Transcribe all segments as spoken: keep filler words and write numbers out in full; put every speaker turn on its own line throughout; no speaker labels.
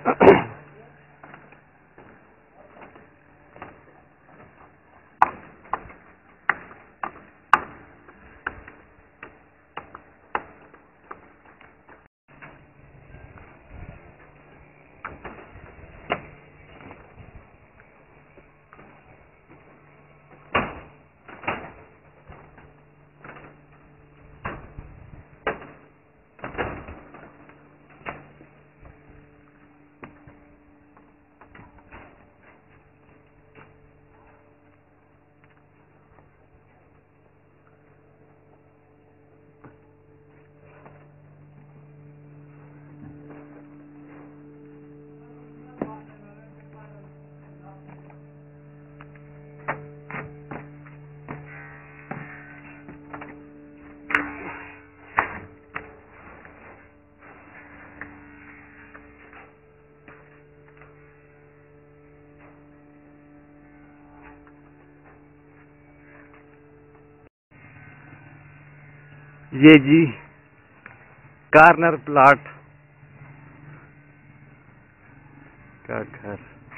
ये जी corner plot का घर।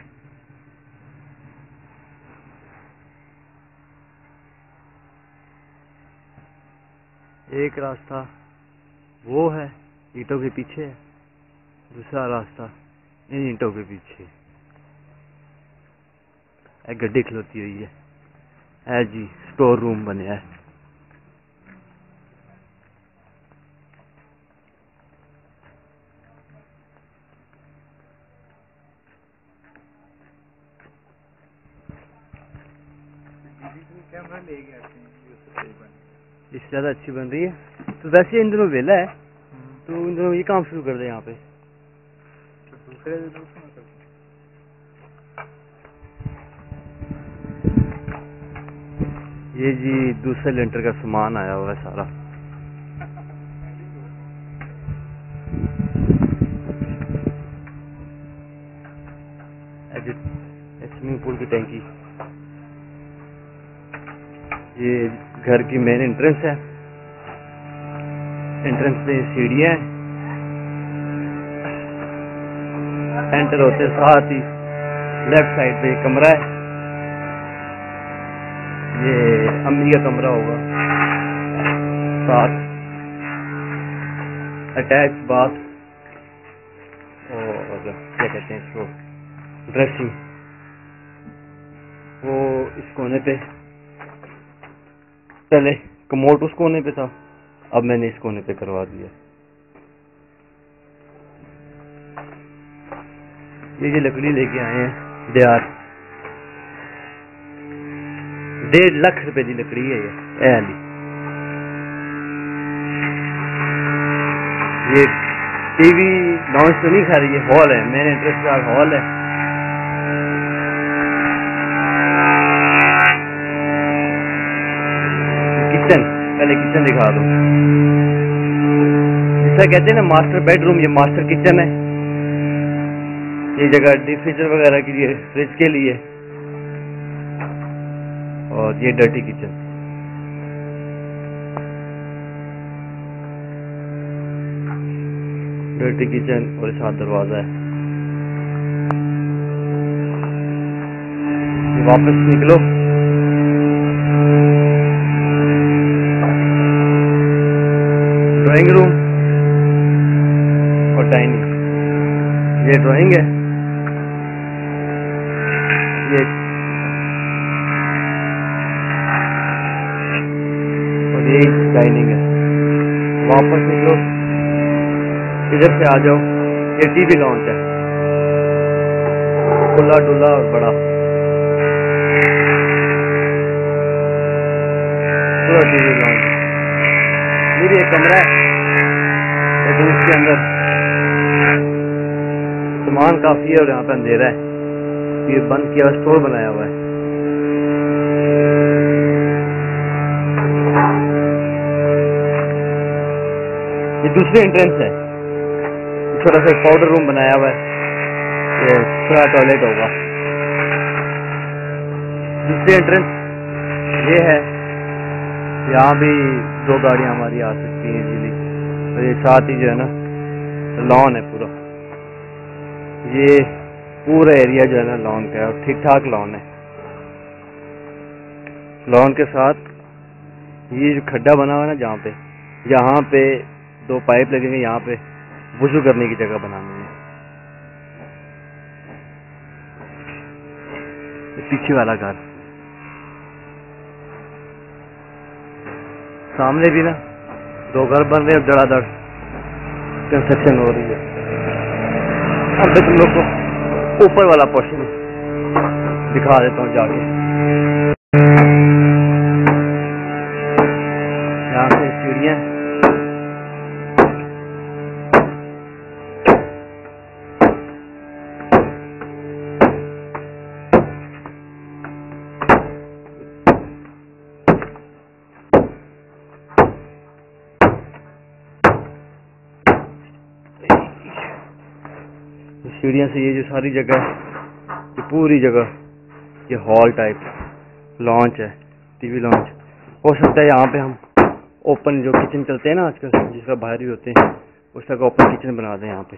एक रास्ता वो है ईंटों के पीछे, दूसरा रास्ता इन ईंटों के पीछे। एक गड्डी खलोती हुई है, है जी स्टोर रूम बने है।
कैमरा ले गया
इससे ज्यादा अच्छी बन रही है। तो वैसे इन दिनों वेला है, तो इन दिनों ये काम शुरू कर दे यहाँ पे।
तो दूसरे दूसरे
ये जी दूसरे लेंटर का सामान आया हुआ है सारा। स्विमिंग पूल की टैंकी। ये घर की मेन एंट्रेंस है। एंट्रेंस पे सीढ़ियां हैं। एंटर होते साथ ही लेफ्ट साइड पे कमरा है। ये अम्मी का कमरा होगा, साथ अटैच बाथ और क्या कहते हैं इसको, ड्रेसिंग। वो इस कोने पे, पहले कमोड उस कोने पे था, अब मैंने इस कोने पे करवा दिया। ये जो लकड़ी लेके आए हैं देहात, डेढ़ लाख रुपए की लकड़ी है ये वाली। ये टीवी लॉन्च तो नहीं खा रही है, हॉल है, मेन इंटरेस्ट का हॉल है। किचन, पहले किचन दिखा दो। जिसका कहते हैं ना मास्टर बेडरूम, ये मास्टर किचन है। ये जगह डीप फ्रीजर वगैरह के लिए, फ्रिज के लिए। और ये डर्टी किचन। डर्टी किचन और साथ दरवाजा है। ये वापस निकलो, ड्राइंग रूम और डाइनिंग। ये ड्राइंग है, ये और ये डाइनिंग है। वापस निकलो, इधर से आ जाओ, ये टीवी लॉन्च है, खुला डुला और बड़ा, पूरा टीवी लॉन्च। ये भी एक कमरा है, लेकिन इसके अंदर सामान काफी है और यहाँ पे अंधेरा है। ये बंद किया हुआ स्टोर बनाया हुआ है। ये दूसरी एंट्रेंस है, छोटा सा पाउडर रूम बनाया हुआ है। ये छोटा टॉयलेट होगा। दूसरी एंट्रेंस ये है, यहाँ भी दो गाड़ियां हमारी आ सकती हैं इजीली। और ये साथ ही जो है ना लॉन है पूरा। ये पूरा एरिया जो है ना लॉन का है और ठीक ठाक लॉन है। लॉन के साथ ये जो खड्डा बना हुआ है ना, जहाँ पे यहाँ पे दो पाइप लगेंगे, यहाँ पे वुजू करने की जगह बनानी है। पीछे वाला घर, सामने भी ना दो घर बन रहे हैं, धड़ाधड़ कंस्ट्रक्शन हो रही है। अब मैं तुम लोग को ऊपर वाला पोर्शन दिखा देता हूँ जाके। यहाँ से सीढ़ियाँ, सीढ़ियाँ से ये जो सारी जगह है, ये पूरी जगह ये हॉल टाइप लॉन्च है, टीवी लॉन्च। हो सकता है यहाँ पे हम ओपन जो किचन चलते हैं ना आजकल, जिसका बाहर भी होते हैं, उस तरह का ओपन किचन बना दें यहाँ पे।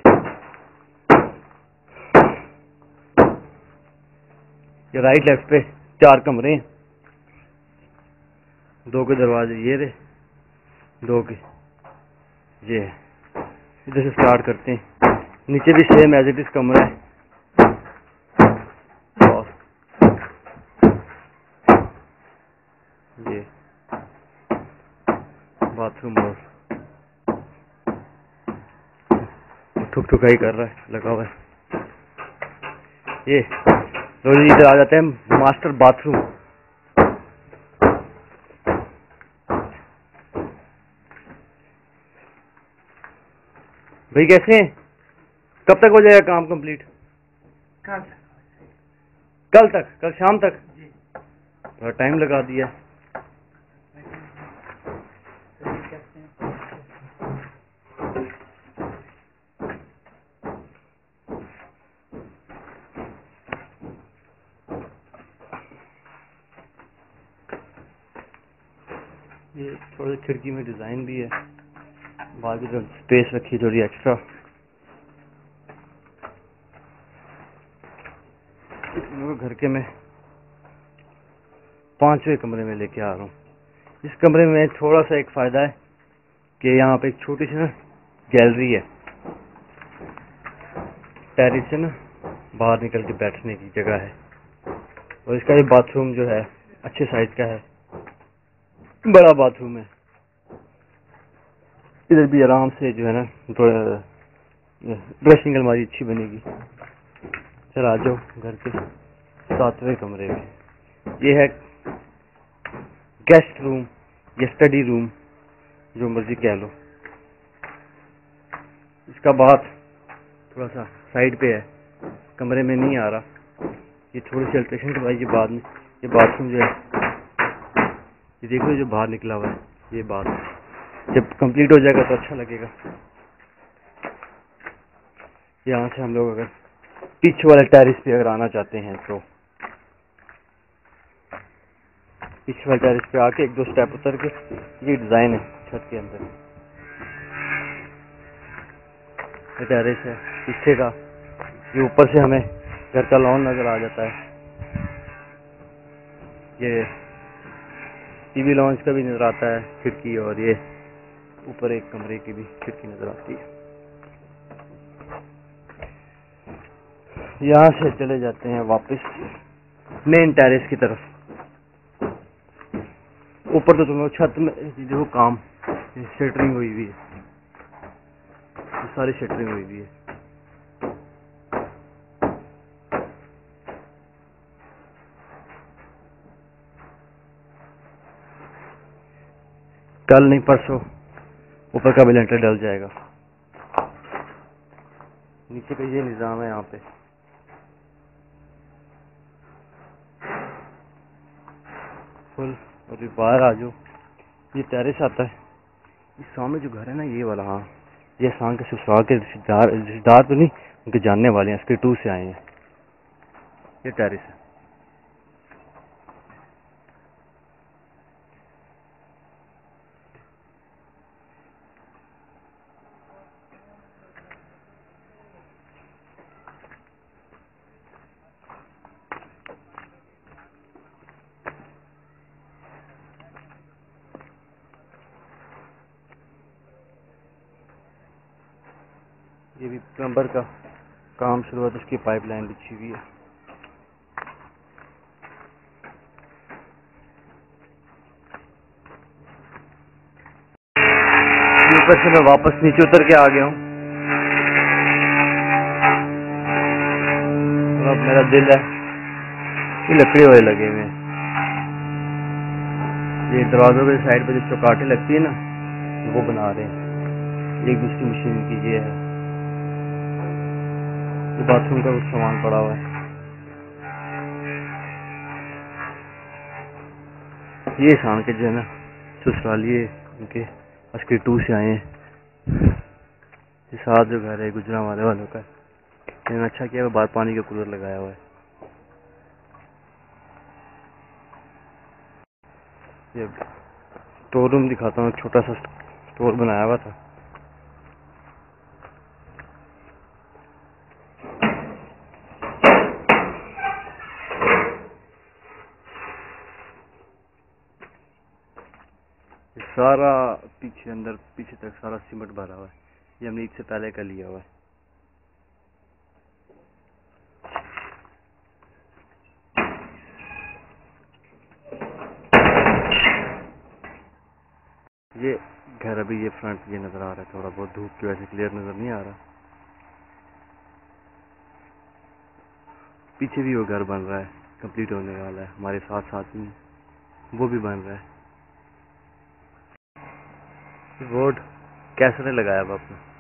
ये राइट लेफ्ट पे चार कमरे हैं, दो के दरवाजे ये रहे, दो के ये है। इधर से स्टार्ट करते हैं। नीचे भी सेम एज इट इज कमरा है और ये बाथरूम और ठुक ठुकाई कर रहा है, लगा हुआ है। ये लो जी, इधर आ जाते हैं मास्टर बाथरूम। भाई कैसे हैं? कब तक हो जाएगा काम कंप्लीट?
कल
कल तक, कल शाम तक?
जी।
थोड़ा टाइम लगा दिया। ये थोड़ी खिड़की में डिजाइन भी है, बाकी जो स्पेस रखी थोड़ी एक्स्ट्रा। घर के मैं पांचवे कमरे में लेके आ रहा हूँ। इस कमरे में थोड़ा सा एक फायदा है कि यहाँ पे एक छोटी सी ना गैलरी है, टेरिस से ना बाहर निकल के बैठने की जगह है। और इसका भी बाथरूम जो है अच्छे साइज का है, बड़ा बाथरूम है। इधर भी आराम से जो है ना ड्रेसिंग अलमारी अच्छी बनेगी। चल आ जाओ घर के सातवें कमरे में। ये है गेस्ट रूम या स्टडी रूम, जो मर्जी कह लो। इसका बात थोड़ा सा साइड पे है, कमरे में नहीं आ रहा। ये थोड़ी सी अल्ट्रेशन करवाई बाद में। ये बाथरूम जो है, ये देखो जो बाहर निकला हुआ है, ये बात जब कंप्लीट हो जाएगा तो अच्छा लगेगा। यहाँ से हम लोग अगर पीछे वाले टेरिस पे अगर आना चाहते हैं तो पीछे वाले टेरिस पे आके एक दो स्टेप उतर के, ये डिजाइन है छत के अंदर, ये टेरिस है पीछे का। ये ऊपर से हमें घर का लॉन नजर आ जाता है। ये टीवी लॉन्च का भी नजर आता है खिड़की, और ये ऊपर एक कमरे की भी खिड़की नजर आती है। यहाँ से चले जाते हैं वापस मेन टेरेस की तरफ। ऊपर तो तुम लोग छत में देखो, काम शटरिंग हुई हुई है, सारी शटरिंग हुई हुई है। कल नहीं परसों ऊपर का भी लेंटर डल जाएगा। नीचे का ये निजाम है यहाँ पे। फुल और ये बाहर आ जाओ, ये टेरेस आता है। इस सामने जो घर है ना, ये वाला, हाँ ये शाम के ससुराल के रिश्तेदार रिश्तेदार तो नहीं, उनके जानने वाले हैं, इसके टू से आए हैं। ये टेरेस है। ये भी प्लम्बर का काम शुरू हुआ तो उसकी पाइपलाइन बिछी हुई है। ऊपर से मैं वापस नीचे उतर के आ गया हूँ। तो अब मेरा दिल है ये लकड़ी वाले लगे हुए हैं। ये दरवाजों के साइड पे जो चौकाटें लगती है ना वो बना रहे हैं। एक दूसरी मशीन की ये है। ये बाथरूम का कुछ सामान पड़ा हुआ है। ये शान के जो है ना ससुरालिए उनके अस्करी टू से आए हैं। ये साथ जो घर है गुजरा वाले वालों का। इन्होंने अच्छा किया बाहर पानी का कूलर लगाया हुआ है। ये स्टोर रूम दिखाता हूँ। छोटा सा स्टोर बनाया हुआ था। ये सारा पीछे अंदर पीछे तक सारा सीमेंट भरा हुआ है। ये हमने इससे पहले का लिया हुआ है। ये घर अभी ये फ्रंट ये नजर आ रहा है। थोड़ा बहुत धूप की वजह से क्लियर नजर नहीं आ रहा। पीछे भी वो घर बन रहा है, कंप्लीट होने वाला है। हमारे साथ साथ में वो भी बन रहा है। रोड कैसे ने लगाया हुआ अपना।